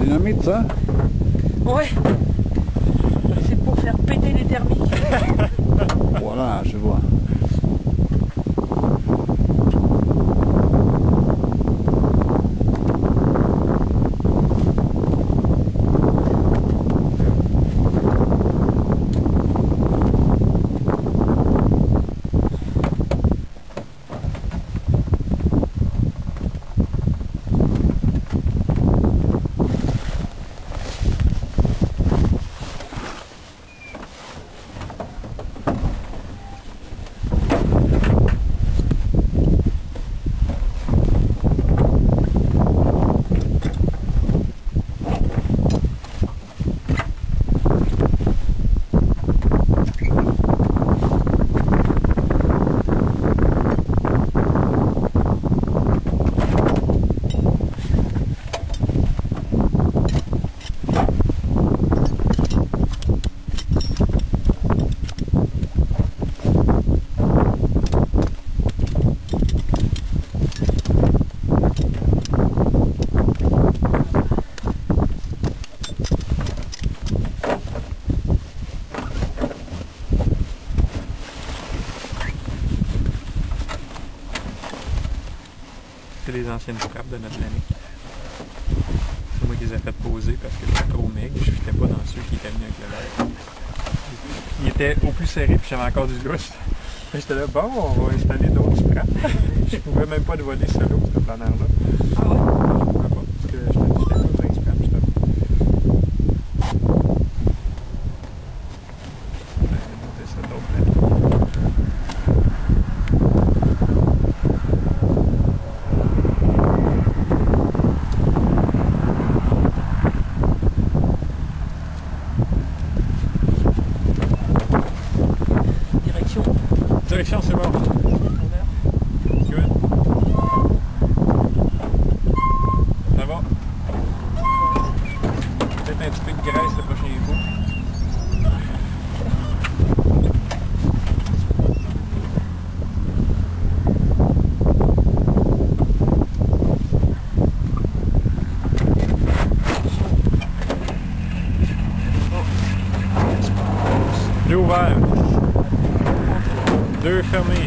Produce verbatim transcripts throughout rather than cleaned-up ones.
dynamite, ça? Ouais. C'est pour faire péter les thermiques. Voilà, je vois. C'est les anciennes frappes de notre année. C'est moi qui les ai fait poser parce que j'étais trop maigre. Je n'étais pas dans ceux qui étaient venus avec le verre. Il était au plus serré puis j'avais encore du lousse. J'étais là, bon, on va installer d'autres frappes. Je pouvais même pas le voler solo, ce planeur-là. Ah ouais? Je pouvais pas parce que j'étais dans un scrap. J'étais Direction, c'est bon. Good. Ça va? Peut-être un petit peu de graisse le prochain coup. Deux ouverts. Deux fermés.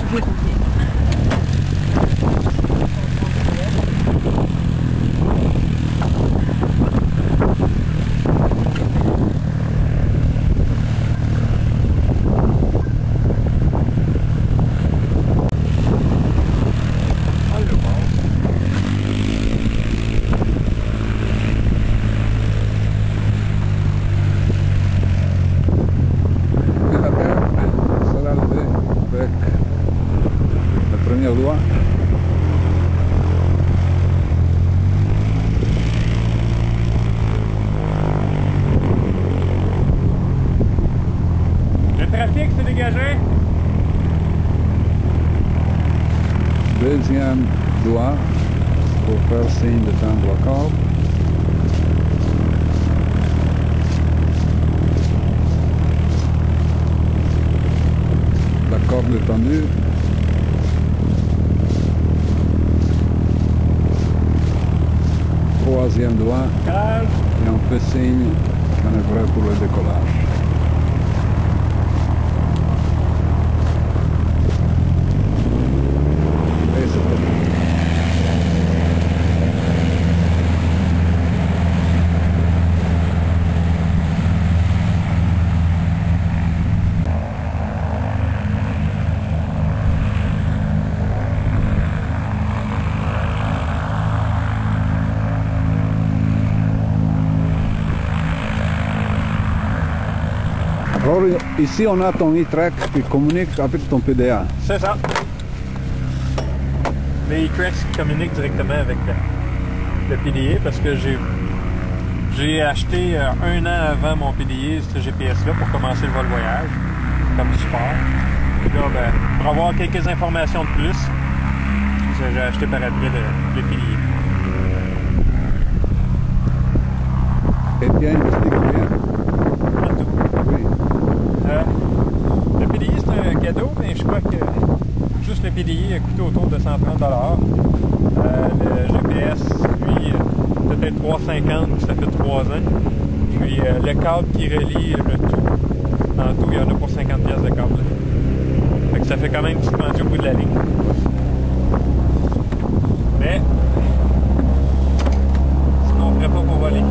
Doigt. Le trafic s'est dégagé. Deuxième doigt pour faire signe de tendre la corde. La corde est tendue. Troisième doigt, et on fait signe qu'on est prêt pour le décollage. Et c'est parti. Alors ici on a ton e-track qui communique avec ton P D A. C'est ça. Les e-tracks communiquent directement avec le, le P D A parce que j'ai j'ai acheté euh, un an avant mon P D A ce G P S-là pour commencer le vol voyage comme support. Et là, ben, pour avoir quelques informations de plus, j'ai acheté par après le, le P D A. Et bien investi combien? Oui. Euh, le P D I, c'est un cadeau, mais je crois que juste le P D I a coûté autour de cent trente dollars. Euh, le G P S, lui, tout fait trois cinquante, ça fait trois ans. Puis euh, le câble qui relie le tout, en tout, il y en a pour cinquante pièces de câble. Fait que ça fait quand même dispendieux au bout de la ligne. Mais sinon on ferait pas pour voler.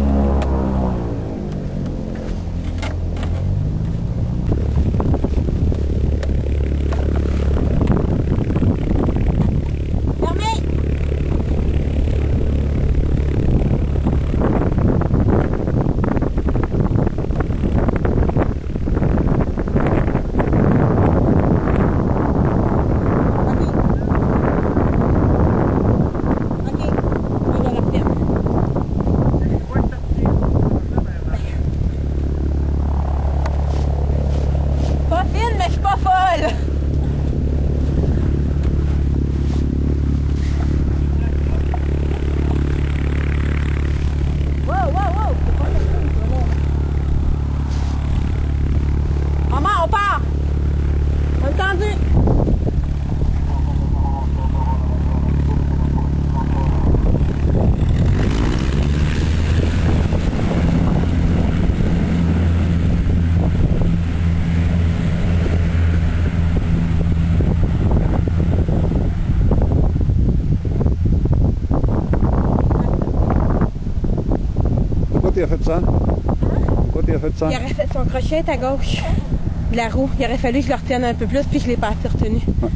Tu as fait ça? Pourquoi tu as fait ça? Il aurait fait son crochet à gauche de la roue. Il aurait fallu que je le retienne un peu plus, puis je ne l'ai pas assez retenu. Ouais.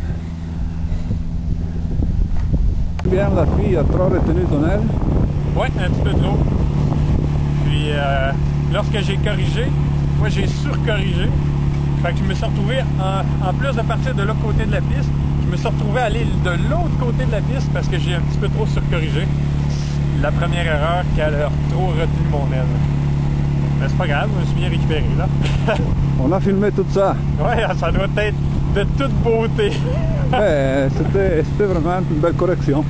Bien, la fille a trop retenu ton aile? Oui, un petit peu trop. Puis, euh, lorsque j'ai corrigé, moi j'ai surcorrigé. Fait que je me suis retrouvé, en, en plus de partir de l'autre côté de la piste, je me suis retrouvé à aller de l'autre côté de la piste parce que j'ai un petit peu trop surcorrigé. La première erreur, qu'elle a trop retenu mon aile. Mais c'est pas grave, je me suis bien récupéré là. On a filmé tout ça. Ouais, ça doit être de toute beauté. Ouais, c'était vraiment une belle correction.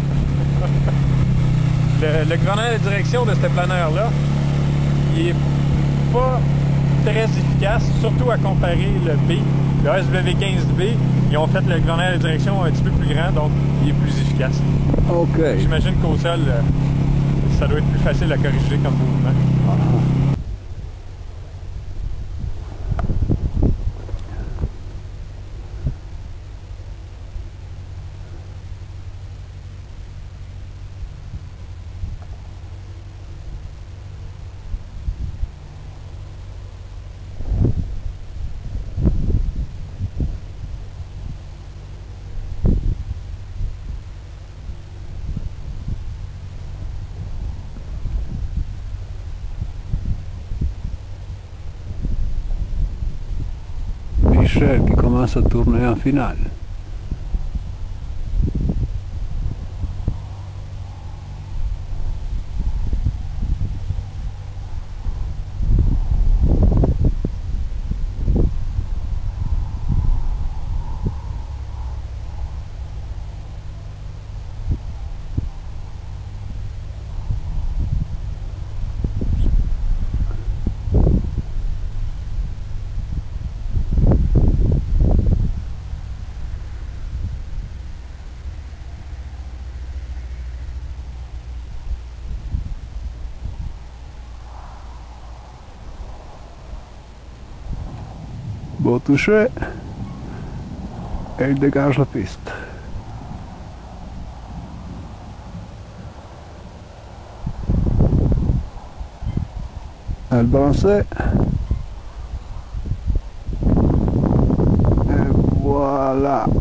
Le, le grenade de direction de ce planeur-là, il est pas très efficace, surtout à comparer le B. Le S W quinze B, ils ont fait le grenade de direction un petit peu plus grand, donc il est plus efficace. Ok. J'imagine qu'au sol, ça doit être plus facile à corriger comme mouvement. Michel qui commence à tourner en finale. Beau toucher et il dégage la piste. Elle balançait et voilà.